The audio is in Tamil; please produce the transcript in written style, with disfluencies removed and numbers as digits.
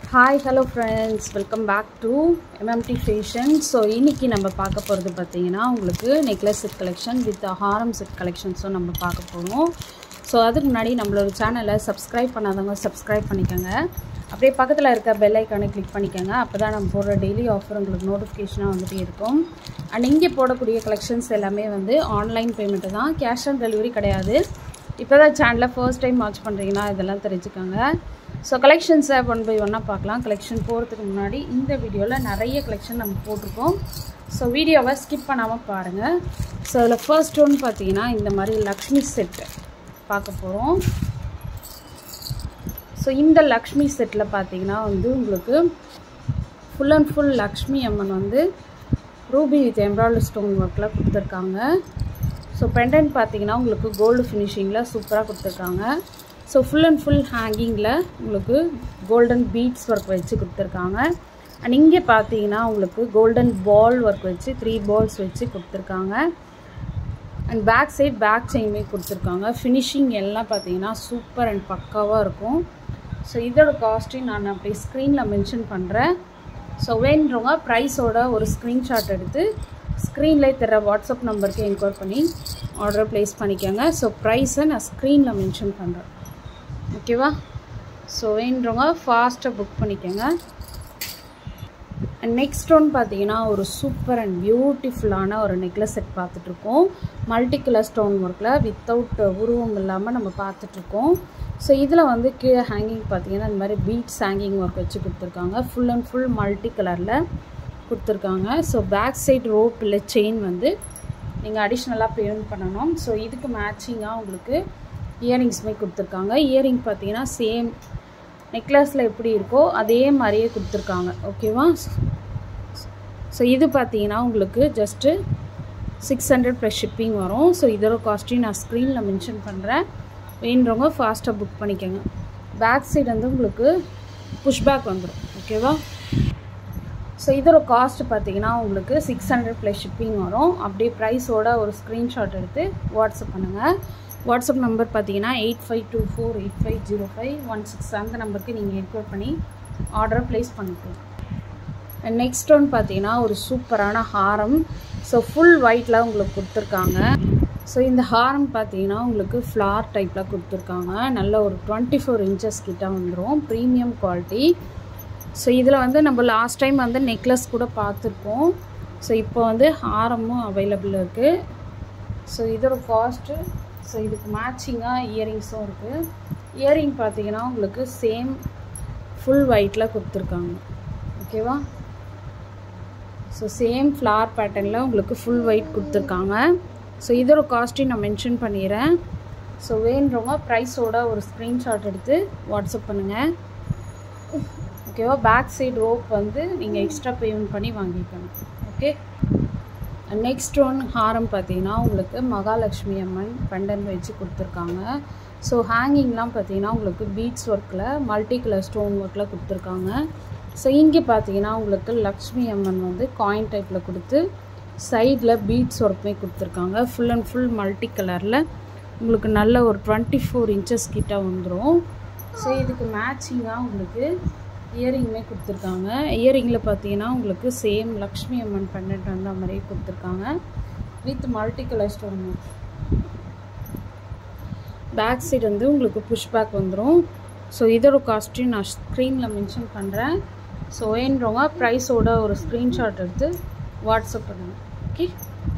Hi, hello friends, welcome back to MMT Fashion. So இன்னைக்கு நம்ம பார்க்க போறது பாத்தீங்கன்னா உங்களுக்கு necklace set collection with harem set collection so நம்ம பார்க்க போறோம். So அதுக்கு முன்னாடி நம்மளோட சேனலை subscribe பண்ணாதவங்க subscribe பண்ணிக்கங்க. அப்படியே பக்கத்துல இருக்க bell icon-ஐ click பண்ணிக்கங்க. அப்பதான் நம்ம போடுற daily offer உங்களுக்கு notification-ஆ வந்துட்டே இருக்கும். And இங்க போடக்கூடிய collections எல்லாமே வந்து online payment தான், cash on delivery கிடையாது. இப்போதான் சேனலை first time watch பண்றீங்கன்னா இதெல்லாம் தெரிஞ்சுக்கங்க. So collections one by one பார்க்கலாம். collection போறதுக்கு முன்னாடி இந்த வீடியோல நிறைய collection நம்ம போட்டுருக்கோம். So வீடியோவை skip பண்ணாம பாருங்க. So the first one பாத்தீங்கன்னா இந்த மாதிரி லக்ஷ்மி செட் பார்க்க போறோம். So இந்த லக்ஷ்மி செட்ல பாத்தீங்கன்னா வந்து உங்களுக்கு full and full Lakshmi Amman வந்து ரூபி வித் எம்ப்ராய்டரி ஸ்டோன் வர்க்ல கொடுத்திருக்காங்க. So pendant பாத்தீங்கன்னா உங்களுக்கு gold finishingல சூப்பரா கொடுத்திருக்காங்க. So full and full hanging la உங்களுக்கு golden beads work வச்சு கொடுத்திருக்காங்க. and இங்க பாத்தீங்கன்னா உங்களுக்கு golden ball work வச்சு 3 balls வச்சு கொடுத்திருக்காங்க. and back side back chain மே கொடுத்திருக்காங்க. finishing எல்லாம் பாத்தீங்கன்னா சூப்பர் and பக்காவா இருக்கும். so இதோட காஸ்ட் நான் அப்படியே ஸ்கிரீன்ல மென்ஷன் பண்றேன். so வேணும்ங்க பிரைஸ் ஓட ஒரு ஸ்கிரீன்ஷாட் எடுத்து ஸ்கிரீன்ல தெரிய வாட்ஸ்அப் நம்பருக்கு என்கொயர் பண்ணி ஆர்டர் பிளேஸ் பண்ணிக்கங்க. so பிரைஸ் நான் ஸ்கிரீன்ல மென்ஷன் பண்றேன். ஓகேவா? ஸோ வேணுறவங்க ஃபாஸ்ட்டாக புக் பண்ணிக்கோங்க. அண்ட் நெக்ஸ்ட் ஒன் பார்த்தீங்கன்னா ஒரு சூப்பர் அண்ட் பியூட்டிஃபுல்லான ஒரு நெக்லஸ் செட் பார்த்துட்ருக்கோம். மல்டி கலர் ஸ்டோன் ஒர்க்கில் வித்தவுட் உருவம் இல்லாமல் நம்ம பார்த்துட்ருக்கோம். ஸோ இதில் வந்து கீழே ஹேங்கிங் பார்த்தீங்கன்னா இந்த மாதிரி பீட்ஸ் ஹேங்கிங் ஒர்க் வச்சு கொடுத்துருக்காங்க. ஃபுல் அண்ட் ஃபுல் மல்டி கலரில் கொடுத்துருக்காங்க. ஸோ பேக் சைட் ரோப் இல்லை செயின் வந்து நீங்கள் அடிஷ்னலாக பேமெண்ட் பண்ணணும். ஸோ இதுக்கு மேட்சிங்காக உங்களுக்கு இயரிங்ஸ்மே கொடுத்துருக்காங்க. இயரிங் பார்த்தீங்கன்னா சேம் நெக்லஸில் எப்படி இருக்கோ அதே மாதிரியே கொடுத்துருக்காங்க. ஓகேவா? ஸோ இது பார்த்தீங்கன்னா உங்களுக்கு ஜஸ்ட்டு 600 ப்ளஸ் ஷிப்பிங் வரும். ஸோ இதோட காஸ்ட்டையும் நான் ஸ்க்ரீனில் மென்ஷன் பண்ணுறேன். வேணுறவங்க ஃபாஸ்ட்டாக புக் பண்ணிக்கோங்க. பேக் சைடு வந்து உங்களுக்கு புஷ்பேக் வந்துடும். ஓகேவா? ஸோ இதோட காஸ்ட் பார்த்தீங்கன்னா உங்களுக்கு 600 ப்ளஸ் ஷிப்பிங் வரும். அப்படியே ப்ரைஸோட ஒரு ஸ்க்ரீன்ஷாட் எடுத்து வாட்ஸ்அப் பண்ணுங்கள். வாட்ஸ்அப் நம்பர் பார்த்தீங்கன்னா 8524850516 அந்த நம்பருக்கு நீங்கள் என்கொயர் பண்ணி ஆர்டர் ப்ளேஸ் பண்ணிக்கலாம். அண்ட் நெக்ஸ்ட் ஒன் பார்த்தீங்கன்னா ஒரு சூப்பரான ஹாரம். ஸோ ஃபுல் ஒயிட்டில் உங்களுக்கு கொடுத்துருக்காங்க. ஸோ இந்த ஹாரம் பார்த்தீங்கன்னா உங்களுக்கு ஃப்ளார் டைப்பில் கொடுத்துருக்காங்க. நல்ல ஒரு 24 இன்ச்சஸ் கிட்ட வந்துடும். Premium quality. ஸோ இதில் வந்து நம்ம லாஸ்ட் டைம் வந்து நெக்லஸ் கூட பார்த்துருக்கோம். ஸோ இப்போ வந்து ஹாரமும் அவைலபிள் இருக்குது. ஸோ இதோட காஸ்ட்டு ஸோ இதுக்கு மேட்சிங்காக இயரிங்ஸும் இருக்குது. இயரிங் பார்த்தீங்கன்னா உங்களுக்கு சேம் ஃபுல் ஒயிட்டில் கொடுத்துருக்காங்க. ஓகேவா? ஸோ சேம் ஃப்ளார் பேட்டர்னில் உங்களுக்கு ஃபுல் ஒயிட் கொடுத்துருக்காங்க. ஸோ இதோட காஸ்ட்டையும் நான் மென்ஷன் பண்ணிடுறேன். ஸோ வேணுறவங்க ப்ரைஸோட ஒரு ஸ்க்ரீன்ஷாட் எடுத்து வாட்ஸ்அப் பண்ணுங்கள். ஓகேவா? பேக் சைடு ரோப் வந்து நீங்கள் எக்ஸ்ட்ரா பேமெண்ட் பண்ணி வாங்கிக்கணும். ஓகே? நெக்ஸ்ட் ஒன் ஹாரம் பார்த்தீங்கன்னா உங்களுக்கு மகாலட்சுமி அம்மன் பெண்டன் வச்சு கொடுத்துருக்காங்க. ஸோ ஹேங்கிங்லாம் பார்த்தீங்கன்னா உங்களுக்கு பீட்ஸ் ஒர்க்கில் மல்டி கலர் ஸ்டோன் ஒர்க்கில் கொடுத்துருக்காங்க. ஸோ இங்கே பார்த்தீங்கன்னா உங்களுக்கு லக்ஷ்மி அம்மன் வந்து காயின் டைப்பில் கொடுத்து சைடில் பீட்ஸ் ஒர்க்குமே கொடுத்துருக்காங்க. ஃபுல் அண்ட் ஃபுல் மல்டி கலரில் உங்களுக்கு நல்ல ஒரு 24 இன்ச்சஸ் கிட்ட வந்துடும். ஸோ இதுக்கு மேட்சிங்காக உங்களுக்கு இயரிங்குமே கொடுத்துருக்காங்க. இயரிங்கில் பார்த்தீங்கன்னா உங்களுக்கு சேம் லக்ஷ்மி அம்மன் பெண்டன்ட் வந்து அந்த மாதிரியே கொடுத்துருக்காங்க with multi colour stone. Back side வந்து உங்களுக்கு புஷ் பேக் வந்துடும். ஸோ இதோட காஸ்ட்டையும் நான் ஸ்க்ரீனில் மென்ஷன் பண்ணுறேன். ஸோ வேணுறவங்க ப்ரைஸோட ஒரு ஸ்க்ரீன்ஷாட் எடுத்து வாட்ஸ்அப் பண்ணுங்கள். ஓகே?